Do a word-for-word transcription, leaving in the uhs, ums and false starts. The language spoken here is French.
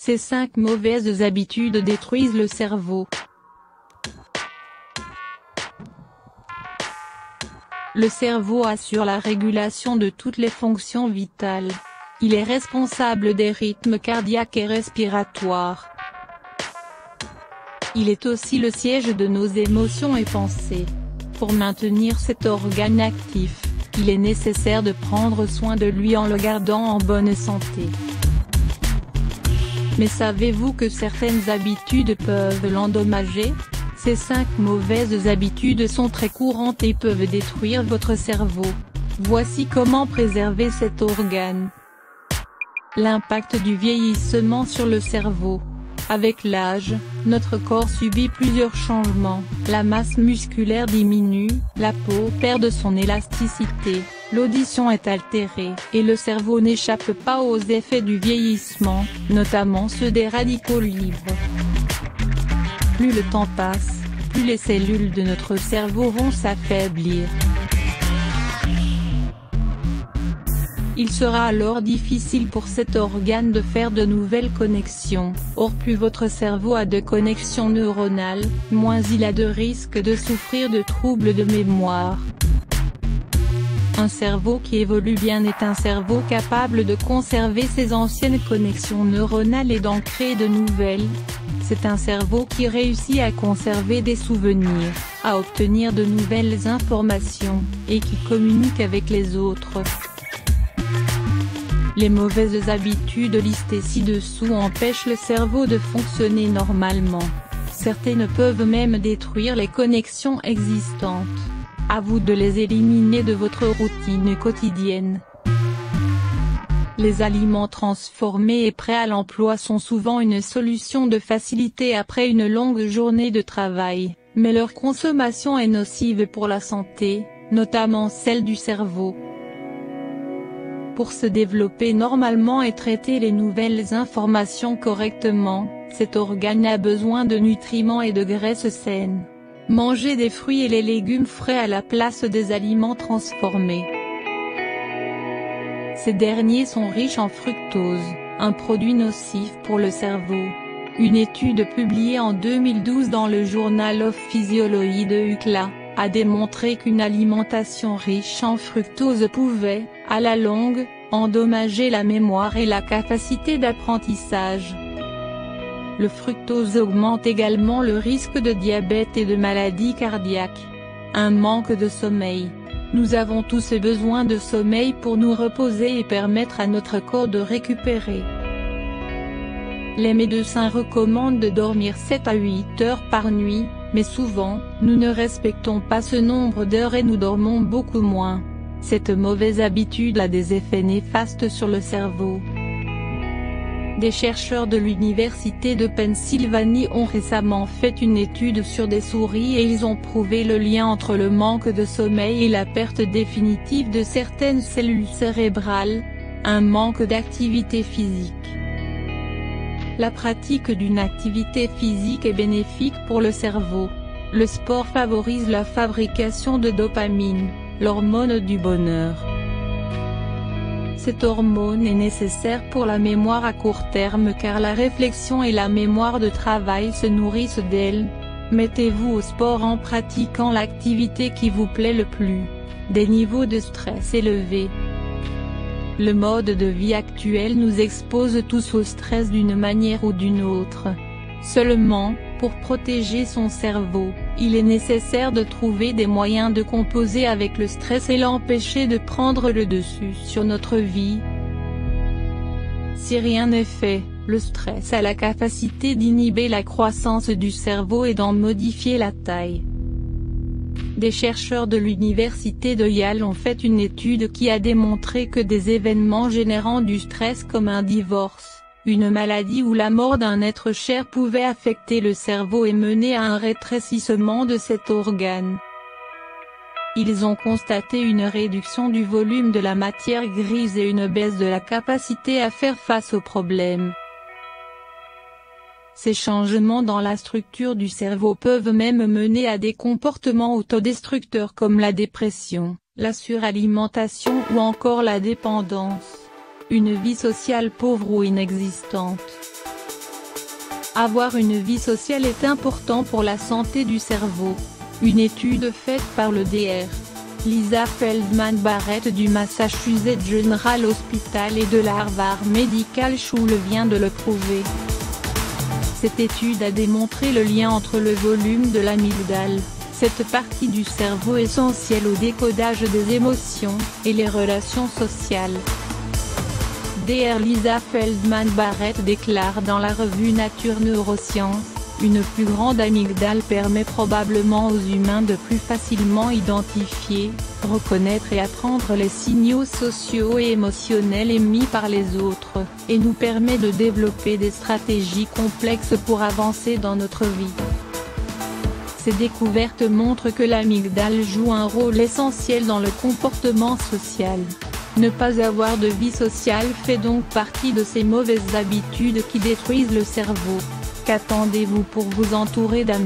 Ces cinq mauvaises habitudes détruisent le cerveau. Le cerveau assure la régulation de toutes les fonctions vitales. Il est responsable des rythmes cardiaques et respiratoires. Il est aussi le siège de nos émotions et pensées. Pour maintenir cet organe actif, il est nécessaire de prendre soin de lui en le gardant en bonne santé. Mais savez-vous que certaines habitudes peuvent l'endommager ? Ces cinq mauvaises habitudes sont très courantes et peuvent détruire votre cerveau. Voici comment préserver cet organe. L'impact du vieillissement sur le cerveau. Avec l'âge, notre corps subit plusieurs changements. La masse musculaire diminue, la peau perd son élasticité, l'audition est altérée, et le cerveau n'échappe pas aux effets du vieillissement, notamment ceux des radicaux libres. Plus le temps passe, plus les cellules de notre cerveau vont s'affaiblir. Il sera alors difficile pour cet organe de faire de nouvelles connexions. Or plus votre cerveau a de connexions neuronales, moins il a de risques de souffrir de troubles de mémoire. Un cerveau qui évolue bien est un cerveau capable de conserver ses anciennes connexions neuronales et d'en créer de nouvelles. C'est un cerveau qui réussit à conserver des souvenirs, à obtenir de nouvelles informations, et qui communique avec les autres. Les mauvaises habitudes listées ci-dessous empêchent le cerveau de fonctionner normalement. Certaines peuvent même détruire les connexions existantes. À vous de les éliminer de votre routine quotidienne. Les aliments transformés et prêts à l'emploi sont souvent une solution de facilité après une longue journée de travail, mais leur consommation est nocive pour la santé, notamment celle du cerveau. Pour se développer normalement et traiter les nouvelles informations correctement, cet organe a besoin de nutriments et de graisses saines. Mangez des fruits et les légumes frais à la place des aliments transformés. Ces derniers sont riches en fructose, un produit nocif pour le cerveau. Une étude publiée en deux mille douze dans le Journal of Physiology de U C L A, a démontré qu'une alimentation riche en fructose pouvait, à la longue, endommager la mémoire et la capacité d'apprentissage. Le fructose augmente également le risque de diabète et de maladies cardiaques. Un manque de sommeil. Nous avons tous besoin de sommeil pour nous reposer et permettre à notre corps de récupérer. Les médecins recommandent de dormir sept à huit heures par nuit, mais souvent, nous ne respectons pas ce nombre d'heures et nous dormons beaucoup moins. Cette mauvaise habitude a des effets néfastes sur le cerveau. Des chercheurs de l'Université de Pennsylvanie ont récemment fait une étude sur des souris et ils ont prouvé le lien entre le manque de sommeil et la perte définitive de certaines cellules cérébrales, un manque d'activité physique. La pratique d'une activité physique est bénéfique pour le cerveau. Le sport favorise la fabrication de dopamine, l'hormone du bonheur. Cette hormone est nécessaire pour la mémoire à court terme car la réflexion et la mémoire de travail se nourrissent d'elle. Mettez-vous au sport en pratiquant l'activité qui vous plaît le plus. Des niveaux de stress élevés. Le mode de vie actuel nous expose tous au stress d'une manière ou d'une autre. Seulement, pour protéger son cerveau, il est nécessaire de trouver des moyens de composer avec le stress et l'empêcher de prendre le dessus sur notre vie. Si rien n'est fait, le stress a la capacité d'inhiber la croissance du cerveau et d'en modifier la taille. Des chercheurs de l'université de Yale ont fait une étude qui a démontré que des événements générant du stress comme un divorce, une maladie ou la mort d'un être cher pouvaient affecter le cerveau et mener à un rétrécissement de cet organe. Ils ont constaté une réduction du volume de la matière grise et une baisse de la capacité à faire face aux problèmes. Ces changements dans la structure du cerveau peuvent même mener à des comportements autodestructeurs comme la dépression, la suralimentation ou encore la dépendance. Une vie sociale pauvre ou inexistante. Avoir une vie sociale est important pour la santé du cerveau. Une étude faite par le docteur Lisa Feldman Barrett du Massachusetts General Hospital et de la Harvard Medical School vient de le prouver. Cette étude a démontré le lien entre le volume de l'amygdale, cette partie du cerveau essentielle au décodage des émotions, et les relations sociales. docteur Lisa Feldman Barrett déclare dans la revue Nature Neurosciences, une plus grande amygdale permet probablement aux humains de plus facilement identifier, reconnaître et apprendre les signaux sociaux et émotionnels émis par les autres, et nous permet de développer des stratégies complexes pour avancer dans notre vie. Ces découvertes montrent que l'amygdale joue un rôle essentiel dans le comportement social. Ne pas avoir de vie sociale fait donc partie de ces mauvaises habitudes qui détruisent le cerveau. Qu'attendez-vous pour vous entourer d'amis ?